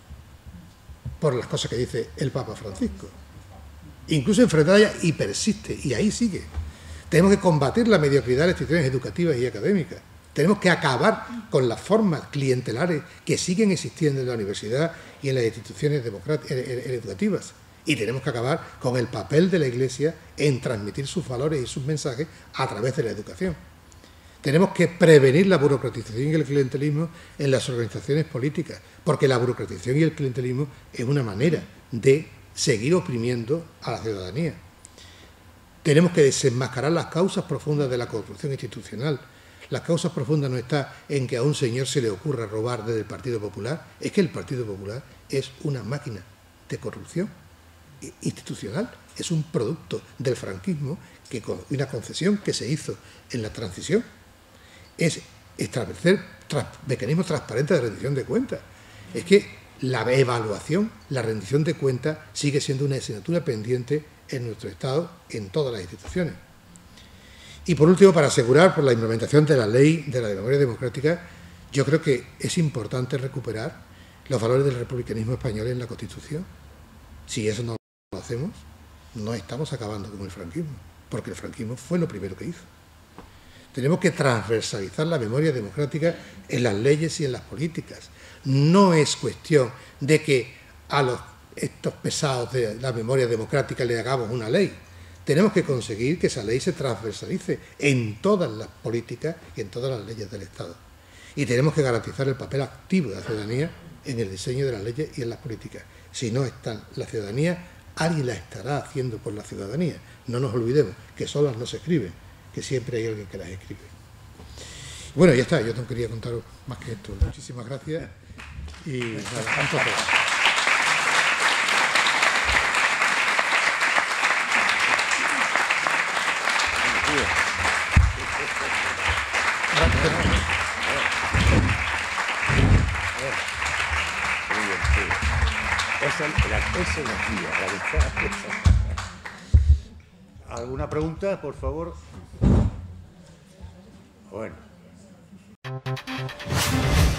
por las cosas que dice el Papa Francisco. Incluso enfrentada ya y persiste, y ahí sigue. Tenemos que combatir la mediocridad de las instituciones educativas y académicas. Tenemos que acabar con las formas clientelares que siguen existiendo en la universidad y en las instituciones educativas. Y tenemos que acabar con el papel de la Iglesia en transmitir sus valores y sus mensajes a través de la educación. Tenemos que prevenir la burocratización y el clientelismo en las organizaciones políticas, porque la burocratización y el clientelismo es una manera de seguir oprimiendo a la ciudadanía. Tenemos que desenmascarar las causas profundas de la corrupción institucional. Las causas profundas no están en que a un señor se le ocurra robar desde el Partido Popular, es que el Partido Popular es una máquina de corrupción institucional, es un producto del franquismo, que con una concesión que se hizo en la transición es establecer trans, mecanismos transparentes de rendición de cuentas. Es que la evaluación, la rendición de cuentas sigue siendo una asignatura pendiente en nuestro Estado, en todas las instituciones. Y por último, para asegurar por la implementación de la ley de la memoria democrática, yo creo que es importante recuperar los valores del republicanismo español en la Constitución. Si eso no lo hacemos, no estamos acabando con el franquismo, porque el franquismo fue lo primero que hizo. Tenemos que transversalizar la memoria democrática en las leyes y en las políticas. No es cuestión de que a los, estos pesados de la memoria democrática le hagamos una ley. Tenemos que conseguir que esa ley se transversalice en todas las políticas y en todas las leyes del Estado. Y tenemos que garantizar el papel activo de la ciudadanía en el diseño de las leyes y en las políticas. Si no está la ciudadanía, alguien la estará haciendo por la ciudadanía. No nos olvidemos que solas no se escriben, que siempre hay alguien que las escribe. Bueno, ya está, yo no quería contaros más que esto. Muchísimas gracias y nada, un placer.
¿Alguna pregunta, por favor? Bueno.